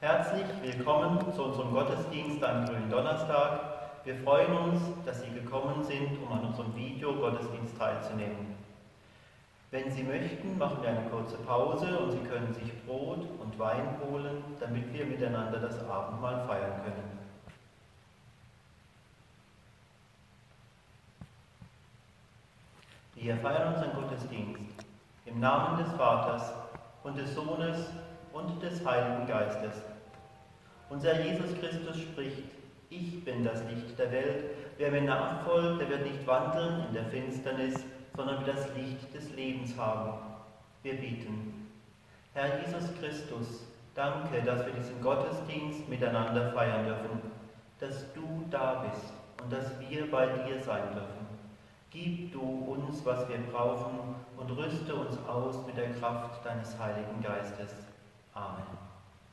Herzlich willkommen zu unserem Gottesdienst am Gründonnerstag. Wir freuen uns, dass Sie gekommen sind, um an unserem Video-Gottesdienst teilzunehmen. Wenn Sie möchten, machen wir eine kurze Pause und Sie können sich Brot und Wein holen, damit wir miteinander das Abendmahl feiern können. Wir feiern unseren Gottesdienst im Namen des Vaters und des Sohnes und des Heiligen Geistes. Unser Jesus Christus spricht: Ich bin das Licht der Welt. Wer mir nachfolgt, der wird nicht wandeln in der Finsternis, sondern wird das Licht des Lebens haben. Wir beten. Herr Jesus Christus, danke, dass wir diesen Gottesdienst miteinander feiern dürfen, dass du da bist und dass wir bei dir sein dürfen. Gib du uns, was wir brauchen, und rüste uns aus mit der Kraft deines Heiligen Geistes. Amen.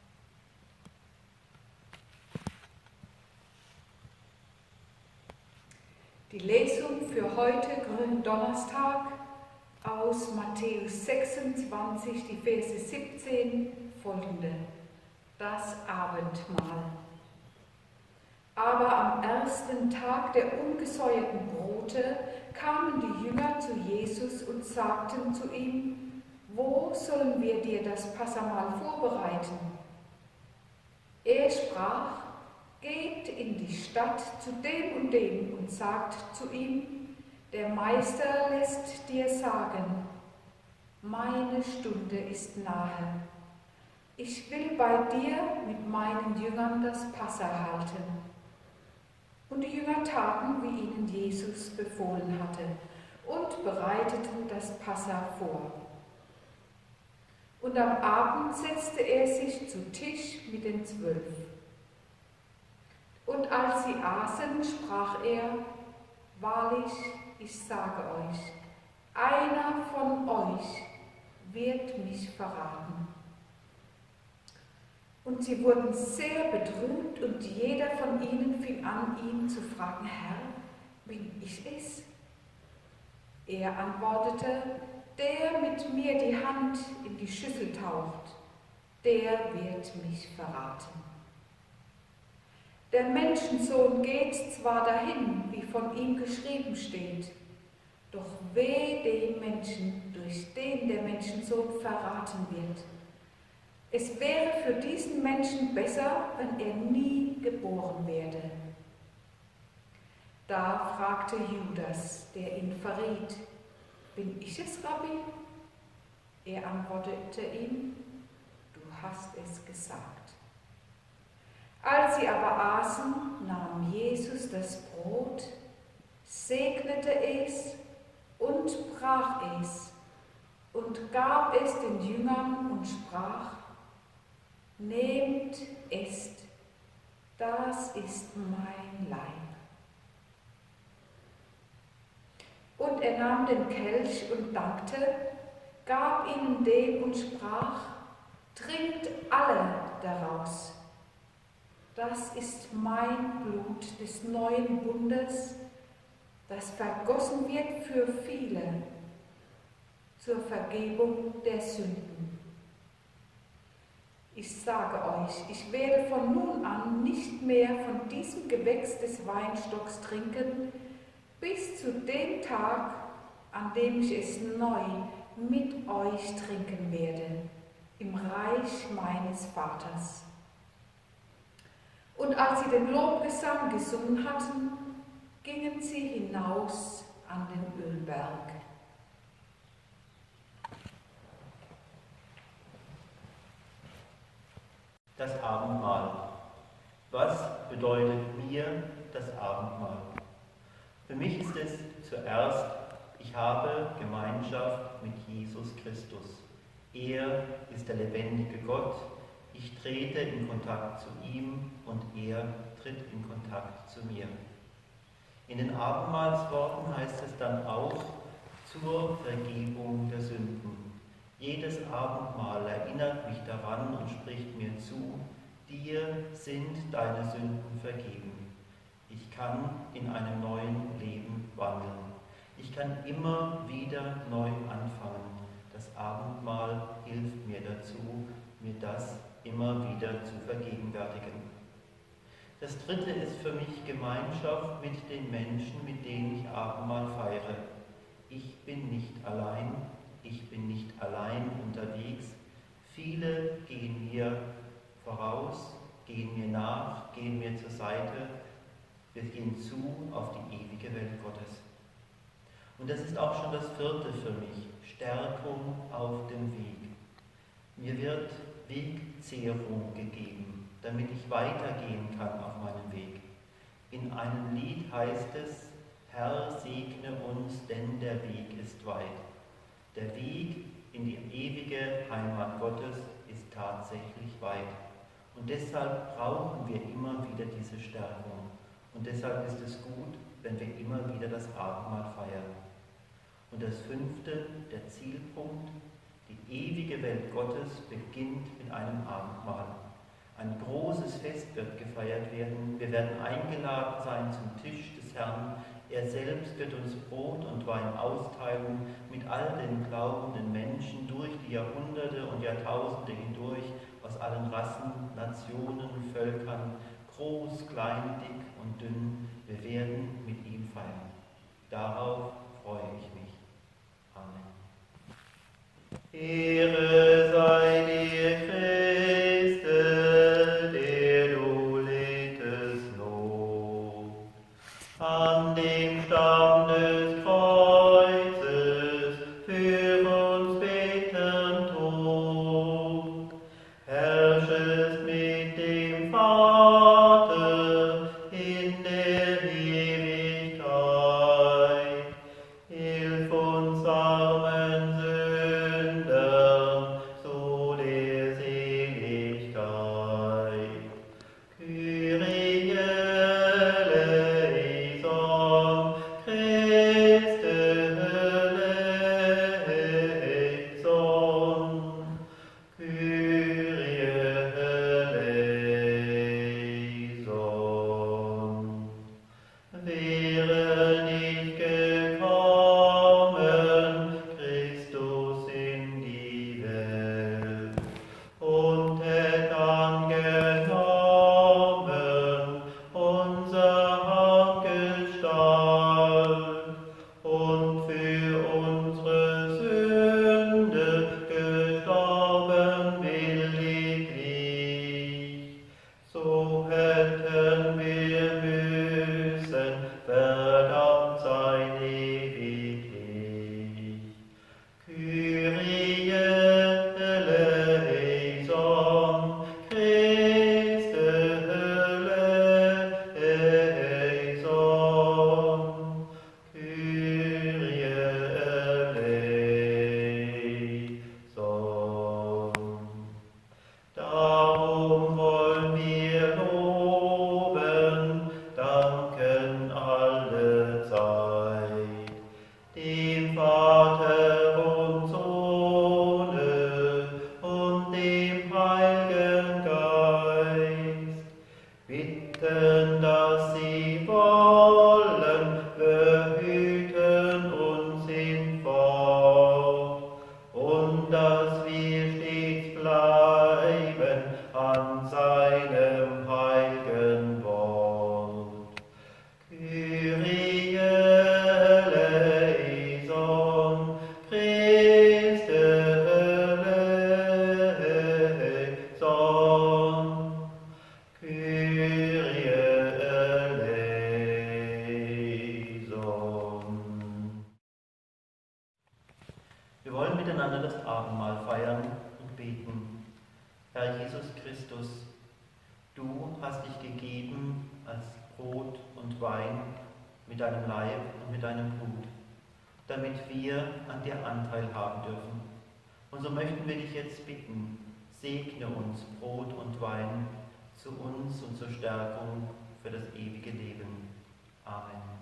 Die Lesung für heute, Gründonnerstag, aus Matthäus 26, die Verse 17 folgende. Das Abendmahl. Aber am ersten Tag der ungesäuerten Brote kamen die Jünger zu Jesus und sagten zu ihm: Wo sollen wir dir das Passahmahl vorbereiten? Er sprach: Geht in die Stadt zu dem und dem und sagt zu ihm: Der Meister lässt dir sagen, meine Stunde ist nahe. Ich will bei dir mit meinen Jüngern das Passa halten. Und die Jünger taten, wie ihnen Jesus befohlen hatte, und bereiteten das Passa vor. Und am Abend setzte er sich zu Tisch mit den 12. Und als sie aßen, sprach er: Wahrlich, ich sage euch, einer von euch wird mich verraten. Und sie wurden sehr bedrückt und jeder von ihnen fing an, ihn zu fragen: Herr, bin ich es? Er antwortete: Der mit mir die Hand in die Schüssel taucht, der wird mich verraten. Der Menschensohn geht zwar dahin, wie von ihm geschrieben steht, doch weh dem Menschen, durch den der Menschensohn verraten wird. Es wäre für diesen Menschen besser, wenn er nie geboren werde. Da fragte Judas, der ihn verriet: Bin ich es, Rabbi? Er antwortete ihm: Du hast es gesagt. Als sie aber aßen, nahm Jesus das Brot, segnete es und brach es und gab es den Jüngern und sprach: Nehmt, esst, das ist mein Leib. Und er nahm den Kelch und dankte, gab ihnen den und sprach: Trinkt alle daraus. Das ist mein Blut des neuen Bundes, das vergossen wird für viele zur Vergebung der Sünden. Ich sage euch, ich werde von nun an nicht mehr von diesem Gewächs des Weinstocks trinken, bis zu dem Tag, an dem ich es neu mit euch trinken werde, im Reich meines Vaters. Und als sie den Lobgesang gesungen hatten, gingen sie hinaus an den Ölberg. Das Abendmahl. Was bedeutet mir das Abendmahl? Für mich ist es zuerst: Ich habe Gemeinschaft mit Jesus Christus. Er ist der lebendige Gott. Ich trete in Kontakt zu ihm und er tritt in Kontakt zu mir. In den Abendmahlsworten heißt es dann auch: zur Vergebung der Sünden. Jedes Abendmahl erinnert mich daran und spricht mir zu: Dir sind deine Sünden vergeben. Ich kann in einem neuen Leben wandeln. Ich kann immer wieder neu anfangen. Das Abendmahl hilft mir dazu, mir das immer wieder zu vergegenwärtigen. Das dritte ist für mich Gemeinschaft mit den Menschen, mit denen ich Abendmahl feiere. Ich bin nicht allein unterwegs. Viele gehen mir voraus, gehen mir nach, gehen mir zur Seite. Wir gehen zu auf die ewige Welt Gottes. Und das ist auch schon das vierte für mich, Stärkung auf dem Weg. Mir wird Wegzehrung gegeben, damit ich weitergehen kann auf meinem Weg. In einem Lied heißt es, Herr, segne uns, denn der Weg ist weit. Der Weg in die ewige Heimat Gottes ist tatsächlich weit. Und deshalb brauchen wir immer wieder diese Stärkung. Und deshalb ist es gut, wenn wir immer wieder das Abendmahl feiern. Und das fünfte, der Zielpunkt, die ewige Welt Gottes beginnt mit einem Abendmahl. Ein großes Fest wird gefeiert werden. Wir werden eingeladen sein zum Tisch des Herrn. Er selbst wird uns Brot und Wein austeilen mit all den glaubenden Menschen durch die Jahrhunderte und Jahrtausende hindurch, aus allen Rassen, Nationen, Völkern, groß, klein, dick und dünn. Wir werden mit ihm feiern. Darauf freue ich mich. Amen. Ehre sei dir, Christe, der du littest Not. An dem Stamm des Kreuzes für uns bittend tot, herrschest mit dem Vater in der Ewigkeit. Hilf uns armen Sündern zu der Seligkeit. Kyrie eleison, Christe eleison, Kyrie eleison. Wäre nicht gekommen Christus in die Welt und hätt angenommen unser Hauptgestalt und für unsere Sünde gestorben billiglich, so hätten wir müssen verdammt sein ewiglich. Kyrie eleison, Christe eleison, Kyrie eleison. Darum wollen wir loben, danken alle Zeit, dem Vater und Sohne und dem Heiligen Geist, bitten, dass sie wollen, behüten uns hinfort und dass wir stets bleiben an seinem heiligen Wort. Kyrie eleison, Christe eleison, Kyrie eleison. Wir wollen miteinander das Abendmahl feiern und beten. Herr Jesus Christus, du hast dich gegeben als Brot und Wein mit deinem Leib und mit deinem Blut, damit wir an dir Anteil haben dürfen. Und so möchten wir dich jetzt bitten, segne uns Brot und Wein zu uns und zur Stärkung für das ewige Leben. Amen.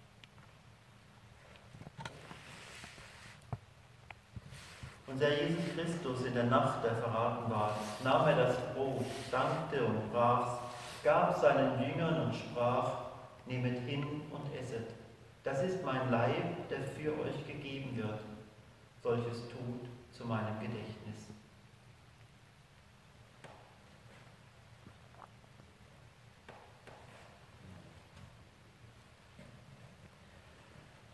Unser Jesus Christus in der Nacht, der verraten war, nahm er das Brot, dankte und brach's, gab seinen Jüngern und sprach, nehmet hin und esset. Das ist mein Leib, der für euch gegeben wird. Solches tut zu meinem Gedächtnis.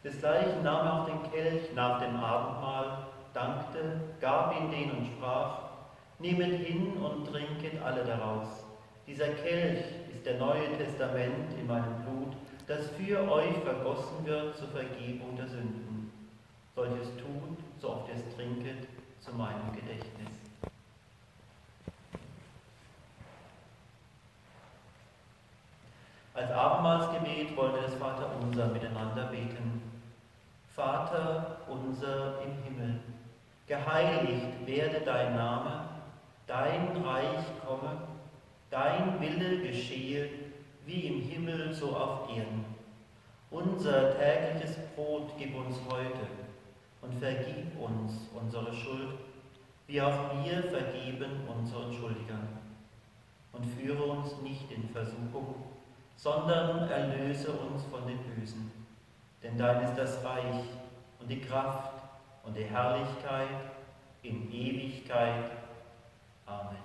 Desgleichen nahm er auch den Kelch nach dem Abendmahl, dankte, gab ihn denen und sprach: Nehmet hin und trinket alle daraus. Dieser Kelch ist der Neue Testament in meinem Blut, das für euch vergossen wird zur Vergebung der Sünden. Solches tut, so oft ihr es trinket, zu meinem Gedächtnis. Als Abendmahlsgebet wollen wir das Vaterunser miteinander beten. Vater unser im Himmel, geheiligt werde dein Name, dein Reich komme, dein Wille geschehe, wie im Himmel so auf Erden. Unser tägliches Brot gib uns heute und vergib uns unsere Schuld, wie auch wir vergeben unseren Schuldigern. Und führe uns nicht in Versuchung, sondern erlöse uns von dem Bösen. Denn dein ist das Reich und die Kraft und die Herrlichkeit in Ewigkeit. Amen.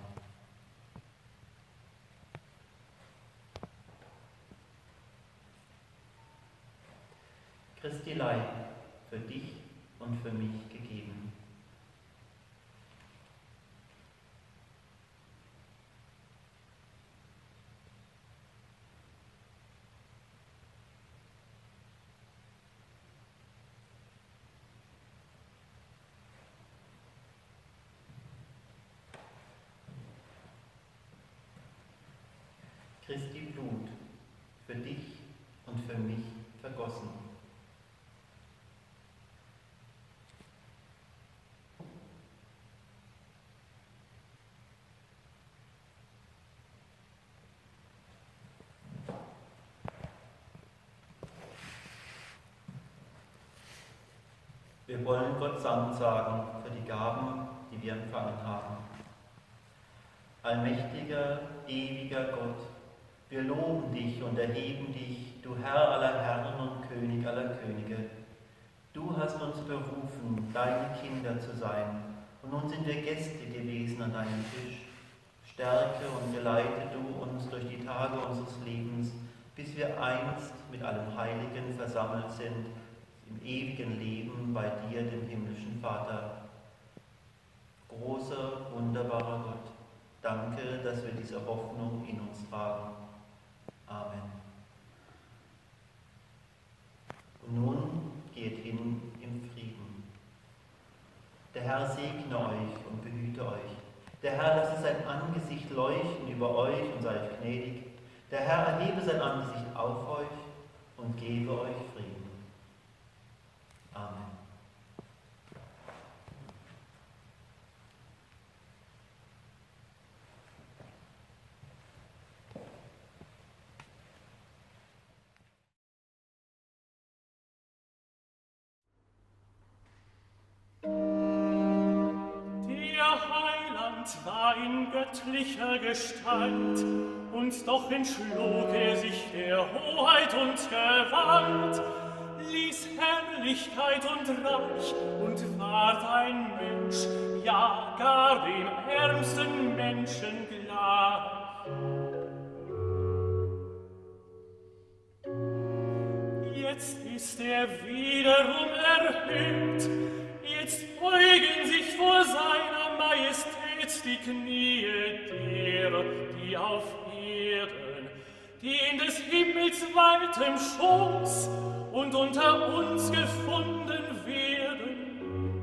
Christi Leib für dich und für mich gegeben. Christi Blut für dich und für mich vergossen. Wir wollen Gott Dank sagen für die Gaben, die wir empfangen haben. Allmächtiger, ewiger Gott, wir loben dich und erheben dich, du Herr aller Herren und König aller Könige. Du hast uns berufen, deine Kinder zu sein, und nun sind wir Gäste gewesen an deinem Tisch. Stärke und geleite du uns durch die Tage unseres Lebens, bis wir einst mit allen Heiligen versammelt sind, im ewigen Leben bei dir, dem himmlischen Vater. Großer, wunderbarer Gott, danke, dass wir diese Hoffnung in uns tragen. Amen. Und nun geht hin im Frieden. Der Herr segne euch und behüte euch. Der Herr lasse sein Angesicht leuchten über euch und sei euch gnädig. Der Herr erhebe sein Angesicht auf euch und gebe euch Frieden. Amen. War in göttlicher Gestalt, und doch entschlug er sich der Hoheit und Gewalt, ließ Herrlichkeit und Reich und ward ein Mensch, ja gar dem ärmsten Menschen gleich. Jetzt ist er wiederum erhöht, jetzt beugen sich vor seiner Majestät die Knie derer, die auf Erden, die in des Himmels weitem Schoß und unter uns gefunden werden.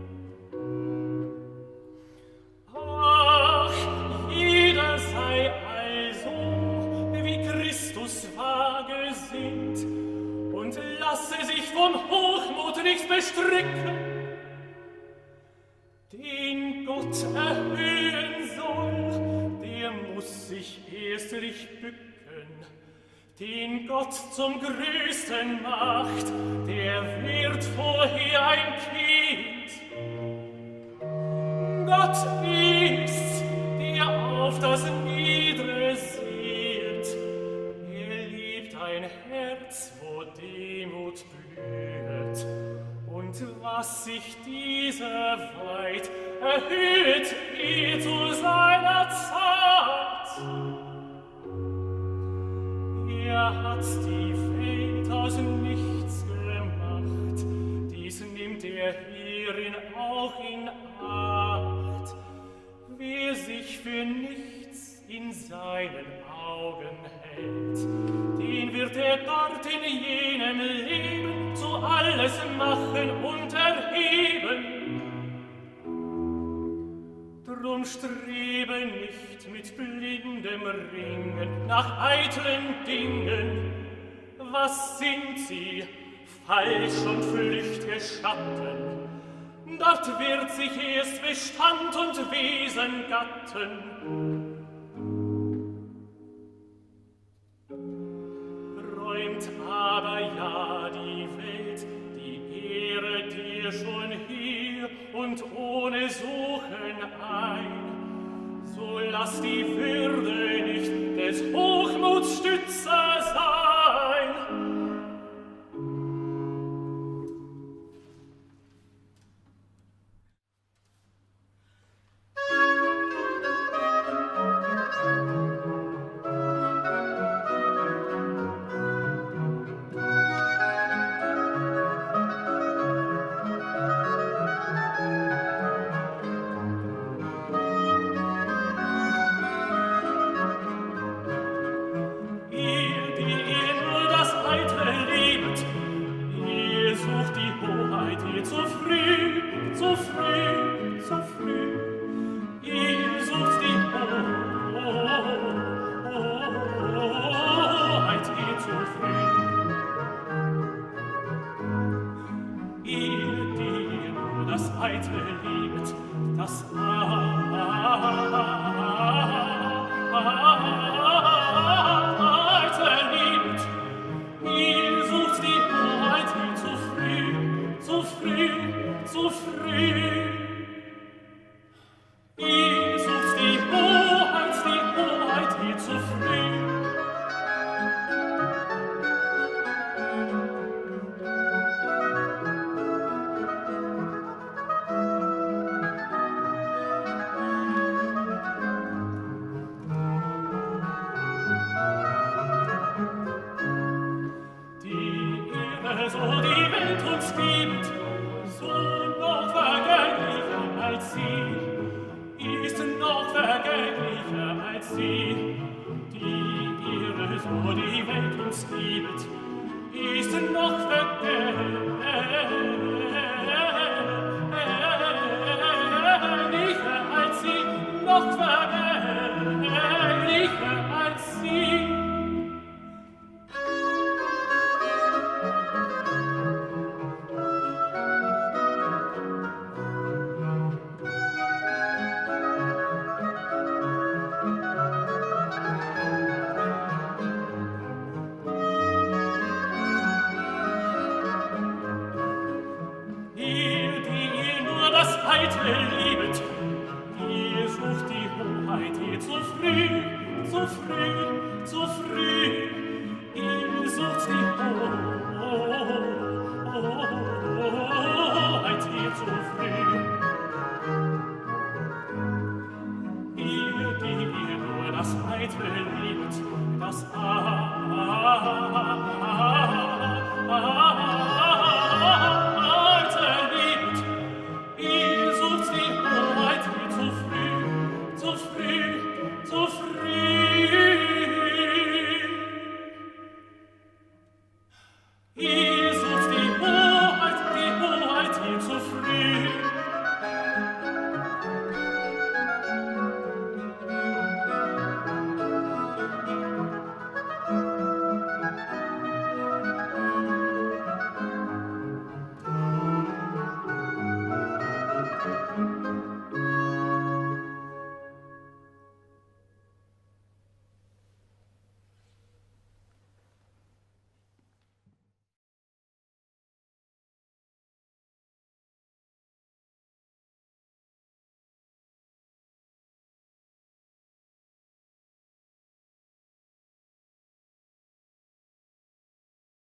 Ach, jeder sei also, wie Christus war gesinnt, und lasse sich vom Hochmut nicht bestricken, den Gott erhöhen soll, der muss sich erstlich bücken. Den Gott zum Größten macht, der wird vorher ein Kind. Gott ist's, der auf das Niedre sieht. Er liebt ein Herz, wo Demut blüht. Und was sich dieser weit erhöht, zu seiner Zeit. Er hat die Welt aus nichts gemacht, er hierin auch in Acht. Wer sich für nichts in seinen Augen hält, den wird er dort in jenem Leben zu alles machen und erheben. Drum strebe nicht mit blindem Ringen nach eitlen Dingen. Was sind sie? Falsch und flücht'ge Schatten. Dort wird sich erst Bestand und Wesen gatten. Räumt aber ja die Welt die Ehre dir schon hier und ohne Suchen ein, so lass die Würde nicht des Hochmuts Stütze sein. Liebet, ihr sucht die Hoheit, ihr zu früh,